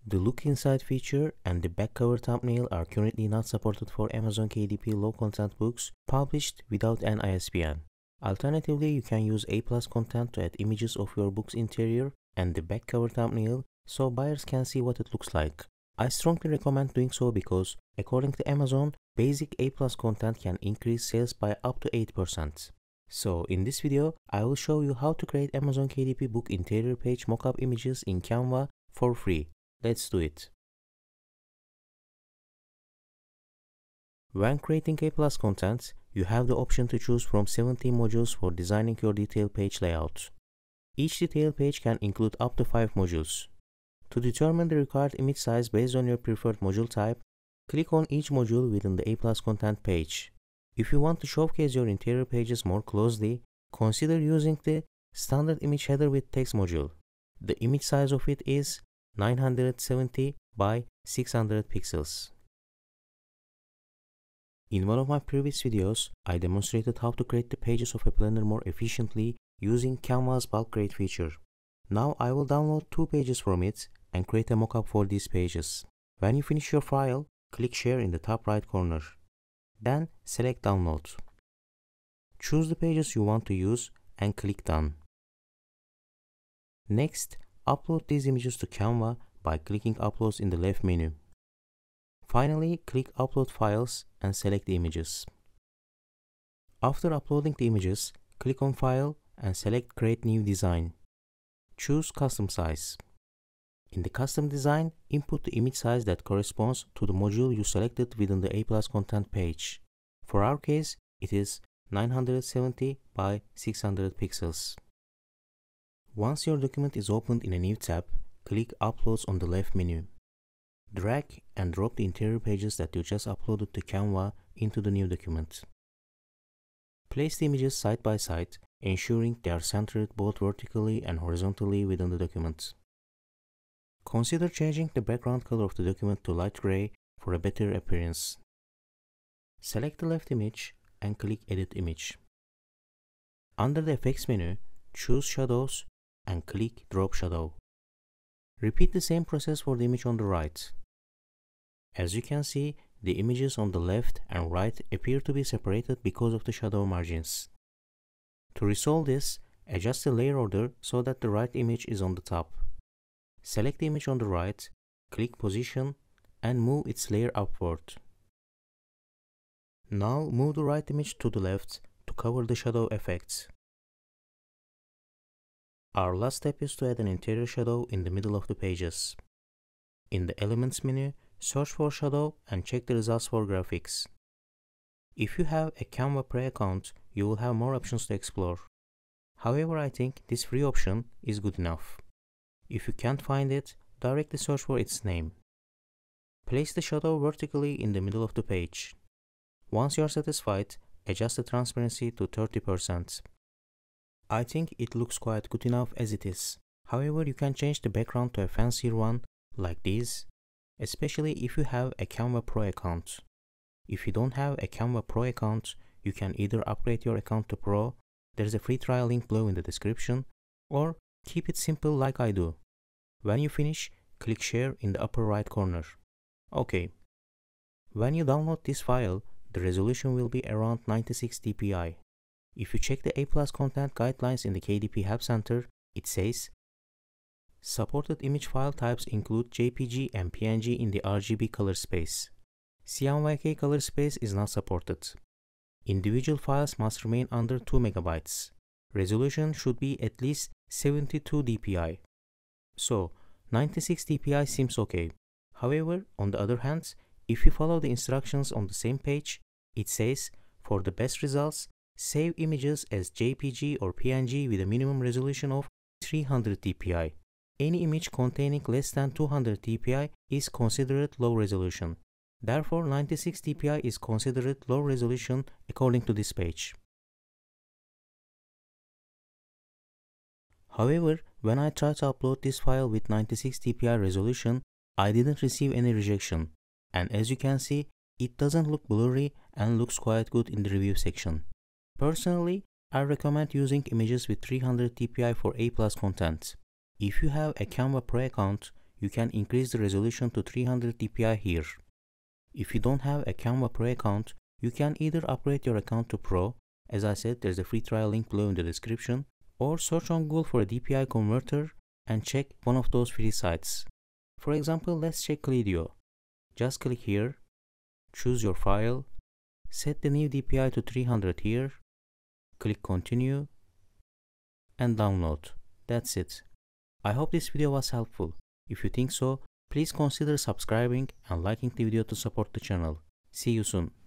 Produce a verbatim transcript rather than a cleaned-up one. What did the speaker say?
The look inside feature and the back cover thumbnail are currently not supported for Amazon K D P low content books published without an I S B N. Alternatively, you can use A plus content to add images of your book's interior and the back cover thumbnail so buyers can see what it looks like. I strongly recommend doing so because, according to Amazon, basic A plus content can increase sales by up to eight percent. So, in this video, I will show you how to create Amazon K D P book interior page mockup images in Canva for free. Let's do it. When creating A plus content, you have the option to choose from seventeen modules for designing your detail page layout. Each detail page can include up to five modules. To determine the required image size based on your preferred module type, click on each module within the A plus content page. If you want to showcase your interior pages more closely, consider using the standard image header with text module. The image size of it is nine hundred seventy by six hundred pixels. In one of my previous videos, I demonstrated how to create the pages of a planner more efficiently using Canva's bulk create feature. Now I will download two pages from it and create a mockup for these pages. When you finish your file, click share in the top right corner. Then select download. Choose the pages you want to use and click done. Next, upload these images to Canva by clicking uploads in the left menu. Finally, click upload files and select the images. After uploading the images, click on file and select create new design. Choose custom size. In the custom design, input the image size that corresponds to the module you selected within the A plus content page. For our case, it is nine hundred seventy by six hundred pixels. Once your document is opened in a new tab, click Uploads on the left menu. Drag and drop the interior pages that you just uploaded to Canva into the new document. Place the images side by side, ensuring they are centered both vertically and horizontally within the document. Consider changing the background color of the document to light gray for a better appearance. Select the left image and click Edit Image. Under the Effects menu, choose Shadows and click Drop Shadow. Repeat the same process for the image on the right. As you can see, the images on the left and right appear to be separated because of the shadow margins. To resolve this, adjust the layer order so that the right image is on the top. Select the image on the right, click Position, and move its layer upward. Now move the right image to the left to cover the shadow effects. Our last step is to add an interior shadow in the middle of the pages. In the Elements menu, search for shadow and check the results for graphics. If you have a Canva Pro account, you will have more options to explore. However, I think this free option is good enough. If you can't find it, directly search for its name. Place the shadow vertically in the middle of the page. Once you are satisfied, adjust the transparency to thirty percent. I think it looks quite good enough as it is. However, you can change the background to a fancier one, like this, especially if you have a Canva Pro account. If you don't have a Canva Pro account, you can either upgrade your account to Pro, there's a free trial link below in the description, or keep it simple like I do. When you finish, click share in the upper right corner. Okay. When you download this file, the resolution will be around ninety-six D P I. If you check the A plus content guidelines in the K D P Help Center, it says, supported image file types include J P G and P N G in the R G B color space. C M Y K color space is not supported. Individual files must remain under two megabytes. Resolution should be at least seventy-two D P I. So, ninety-six D P I seems okay. However, on the other hand, if you follow the instructions on the same page, it says, for the best results, save images as J P G or P N G with a minimum resolution of three hundred D P I. Any image containing less than two hundred D P I is considered low resolution. Therefore, ninety-six D P I is considered low resolution according to this page. However, when I tried to upload this file with ninety-six D P I resolution, I didn't receive any rejection. And as you can see, it doesn't look blurry and looks quite good in the review section. Personally, I recommend using images with three hundred D P I for A plus content. If you have a Canva Pro account, you can increase the resolution to three hundred D P I here. If you don't have a Canva Pro account, you can either upgrade your account to Pro, as I said there's a free trial link below in the description, or search on Google for a D P I converter and check one of those free sites. For example, let's check CLIDEO. Just click here, choose your file, set the new D P I to three hundred here, click continue, and download. That's it. I hope this video was helpful. If you think so, please consider subscribing and liking the video to support the channel. See you soon.